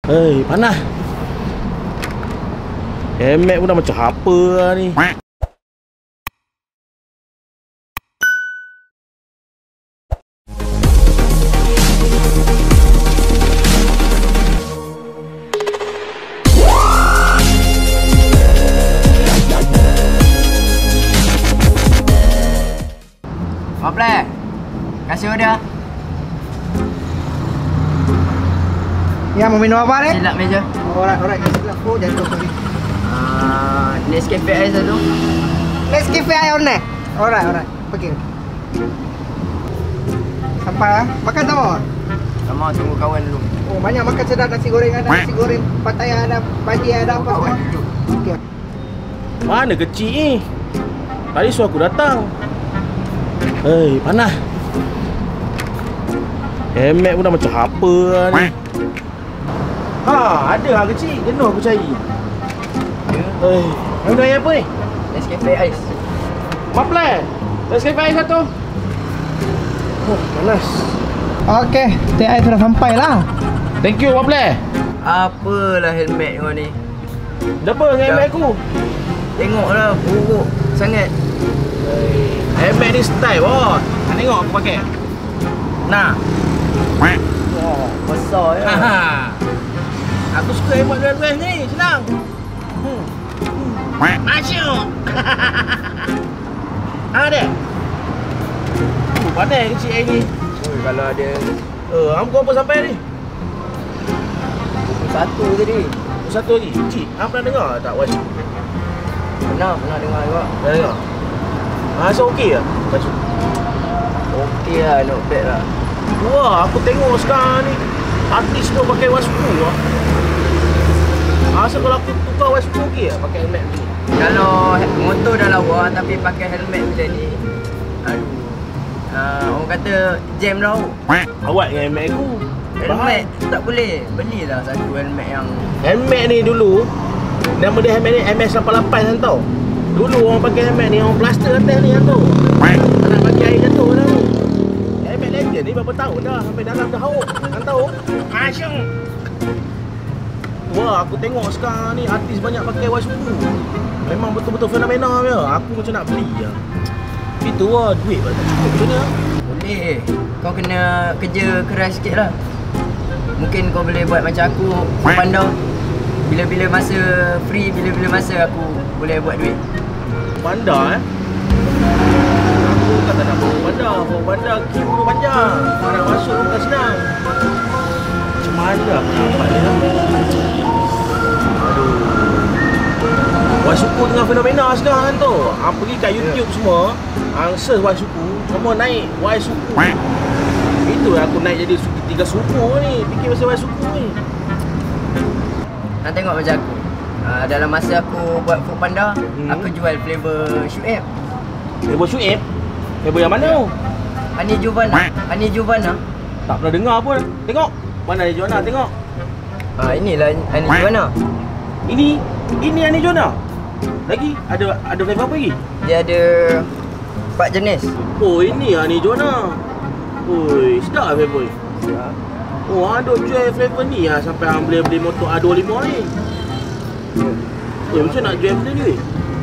Hei, panas. Helmet pun dah macam apa lah ni. Apa? Kasih order. Ya, mau minum apa ni? Silap meja. Alright, aku jatuh sorry. Nescafe ais satu. Nescafe air ni. Alright. Pergi. Sampai ah. Makan tak mau? Tak mau, tunggu kawan dulu. Oh, banyak makan sedap nasi goreng ada, nasi goreng Pattaya ada, pagi ada apa semua. Okey. Mana kecil ni? Tadi suruh aku datang. Hei, panas. Helmet pun dah macam apa lah ni. Ha, ada lah kecil. Jenuh aku cari. Hei, minum air apa ni? Nescafe ais. Maple. Nescafe air satu. Oh, panas. Okey, teh air sudah sampai lah. Thank you, Maple. Apalah helmet kau ni. Dah apa dengan helmet aku? Tengoklah, buruk sangat. Helmet ni style, bos. Nak tengok aku pakai. Nah. Wah, besar ya. Aku suka helmet dress ni, senang. Masuk. Ada. Pandai kecil air ni. Kalau ada Hang kau apa sampai ni? satu tadi. Satu lagi. Cik, hang pernah dengar tak Wais? Pernah dengar juga. Pernah dengar? Rasa okey ke? Baju? Okey lah, not bad lah. Wah, aku tengok sekarang ni artis semua pakai Waspu lah. Rasa kalau aku tukar Waspu okey tak pakai helmet ni? Kalau motor dah lawa tapi pakai helmet macam ni, aduh. Orang kata jam tau. Awak dengan helmet aku. Helmet tak boleh. Belilah satu helmet yang Helmet ni dulu, nama dia helmet ni MS88 kan tau. Dulu orang pakai helmet ni, orang plaster atas ni kan tau. Tak nak bagi air jatuh dah tu. Helmet Legend ni berapa tahun dah, sampai dalam dah hauk kan tau. Asyik. Wah, aku tengok sekarang ni artis banyak pakai Waspu. Memang betul-betul fenomena dia. Aku macam nak beli lah. Itu lah, duit tak cukup macam ni. boleh. Kau kena kerja keras sikit lah. Mungkin kau boleh buat macam aku, pandau. Bila-bila masa free, bila-bila masa aku boleh buat duit. Bandar Aku kata nak bawa bandar. Bawa bandar queue tu panjang. Nak masuk pun bukan senang. Macam mana aku nak dapat dia? Aduh. Waisuku tengah fenomena sekarang kan tu. Hang pergi kat YouTube semua, hang search Waisuku, semua naik Waisuku. Itu aku naik jadi 3 suku ni. Fikir pasal Waisuku ni. Nak tengok macam aku. Dalam masa aku buat Foodpanda, aku jual flavor Shuib. Flavor Shuib? Flavor yang mana? Honey Juvana. Honey Juvana. Tak pernah dengar pun. Tengok. Mana Honey Juvana? Tengok. Inilah Honey Juvana. Ini Honey Juvana. Lagi ada flavor apa lagi? Dia ada 4 jenis. Oh, ini Honey Juvana. Oi, sedap flavor. Oh, ada jual flavor ni lah sampai hang boleh beli motor A25 ni. Macam nak jual benda ni?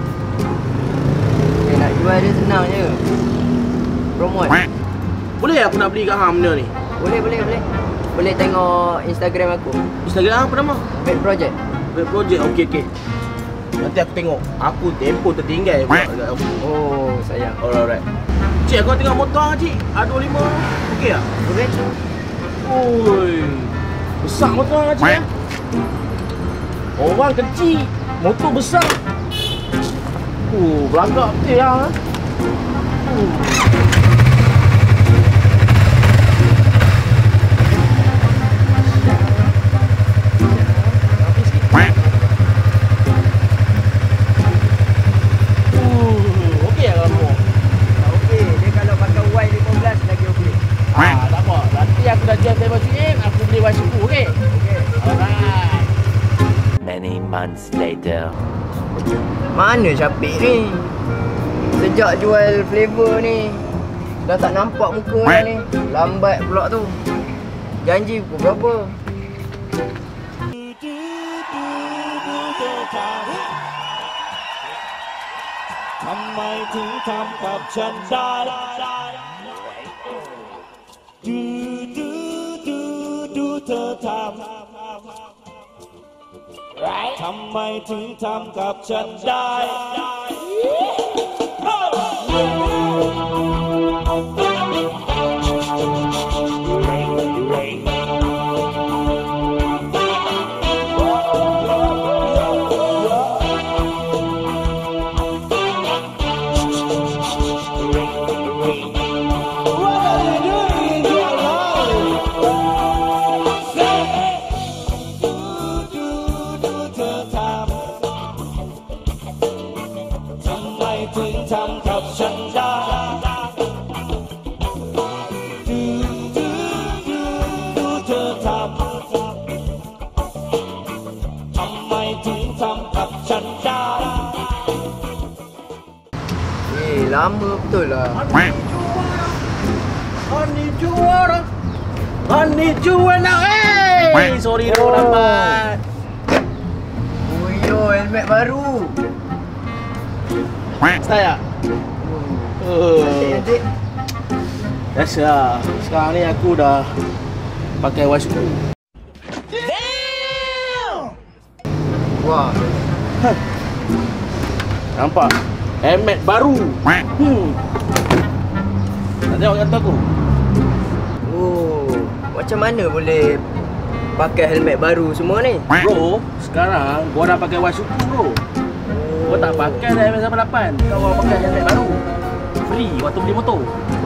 Nak jual dia senang je. Promote. Boleh aku nak beli kat hang benda ni? Boleh. Boleh tengok Instagram aku. Instagram apa nama? Bad Project. Bad Project. Okey. Nanti aku tengok. Aku tempoh tertinggal pula dekat aku. Oh, sayang. Alright. Cik, kau tengok motor cik? A25. Okey tak? Boleh? Oi. Besar motor cik. Orang kecil, motor besar. Belagak betul lah. Okey lah kamu. Okey, dia kalau pakai Y15 lagi okey. Tak apa. Nanti aku dah jual table CM, aku beli Waisuku, okey? Okey. Alright. Many months later. Mana Syafiq ni? Sejak jual flavor ni dah tak nampak muka dah ni. Lambat pula tu. Janji pukul berapa? ทำไมถึงทำกับฉันได้ดูเธอทำทำไมถึงทำกับฉันได้ถึงทำกับฉันได้ดูเธอทำไมถึงทำกับฉันได้ Lama betul lah. Konnichiwa. Hey, sorry dah lambat. Oh yo, helmet baru. Saya. Adik. Biasa. Sekarang ni aku dah pakai Washku. Wah. Nampak? Helmet baru. Tak tengok kata aku? Oh, macam mana boleh pakai helmet baru semua ni? Bro, sekarang gua dah pakai Washku bro. Gua tak pakai dah helmet 8. Kau pakai helmet baru. Free waktu beli motor.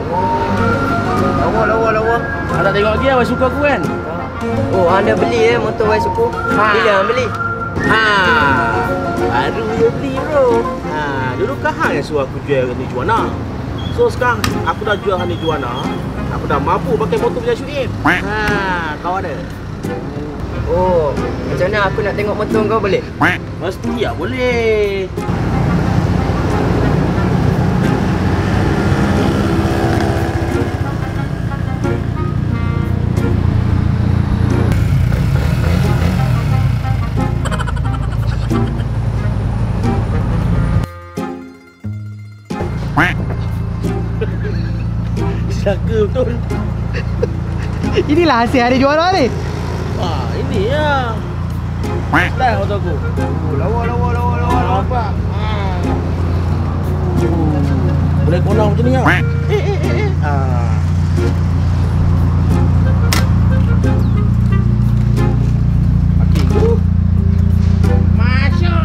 Lawa. Tak tengok lagi Washku aku kan? Oh, anda beli motor Wasuku? Bila anda beli? Baru dia beli bro. Dulu kan hang yang suruh aku jual kat Nijuana. So sekarang aku dah jual kat Nijuana. Aku dah mampu pakai motor punya Syuib. Kau ada? Oh, macam mana aku nak tengok motor kau boleh? Mesti ya boleh. Jaga betul. Inilah hasil hari juara ni. Ini ya. Dah motor aku. Lawa. Nampak? Boleh kolang macam ni ya. Okey tu. Masuk.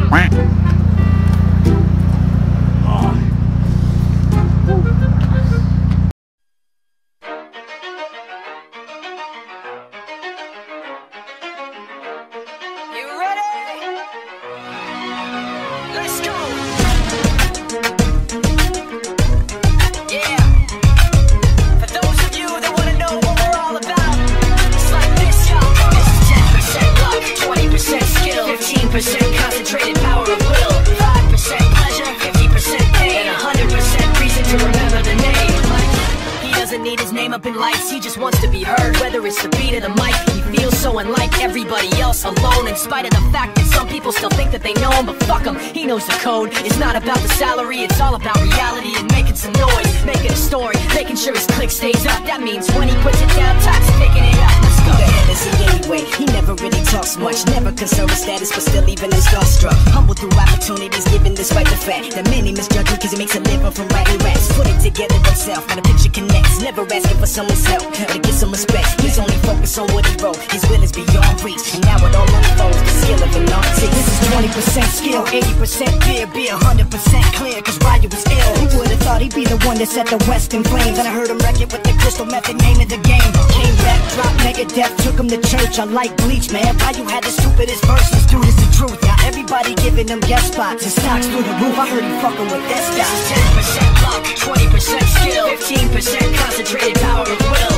Concentrated power of will, 5% pleasure, 50% pain, and 100% reason to remember the name. He doesn't need his name up in lights, he just wants to be heard. Whether it's the beat of the mic, he feels so unlike everybody else, alone. In spite of the fact that some people still think that they know him, but fuck him, he knows the code. It's not about the salary, it's all about reality and making some noise, making a story, making sure his click stays up. That means when he puts it down, Tops picking it up. Let's go. The hell is he anyway? He never really talks much, never concerned with status, but still even in starstruck. Humble through opportunities given despite the fact that many misjudge him cause he makes a living from writing raps. Put it together himself, when a picture connects, never asking for someone's help or to get some respect. He's only focused on what he wrote, his will is beyond reach, and now it all unfolds, the skill of an artist. This is 20% skill, 80% fear, be 100% clear, cause Ryu was ill. Who would've thought he'd be the one that set the West in flames? And I heard him wreck it with the crystal method, name of the game. Came back, dropped Megadeth, took him to church. I like Bleach, man. Ryu had the stupidest verses, dude, it's the truth. Now everybody giving them guest spots and stocks through the roof. I heard he fucking with that stock. 10% luck, 20% skill, 15% concentrated power of will,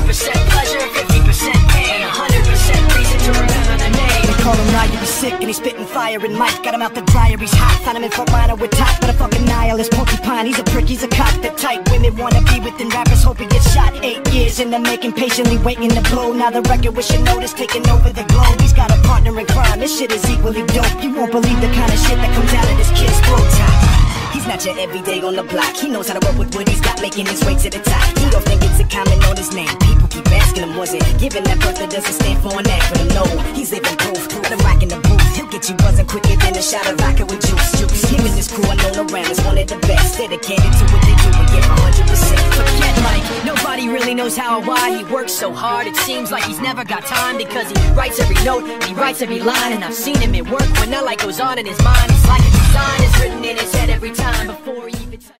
5% pleasure, 50% pain, and 100% reason to remember the name. They call him Ryu, he's sick and he's spitting fire and Mike got him out the dryer, he's hot. Found him in front liner with top, but a fucking nihilist porcupine. He's a prick, he's a cock, the type women wanna be within rappers, hope he gets shot. 8 years in the making, patiently waiting to blow. Now the record with your notice taking over the globe. He's got a partner in crime, this shit is equally dope. You won't believe the kind of shit that comes out of this kid's throat. He's not gotcha every day on the block. He knows how to work with what he's got, making his way to the top. He don't think it's a comment on his name. People keep asking him, was it given that birth that doesn't stand for an acronym? No, he's living proof. Let him rock in the booth. He'll get you buzzing quicker than a shot of vodka with juice. Him and his crew are known around as one of the best. Dedicated to what they do and give 100%. Forget Mike, nobody really knows how or why he works so hard. It seems like he's never got time because he writes every note, he writes every line, and I've seen him at work when that light goes on in his mind. It's like a design is written in his head every time before he even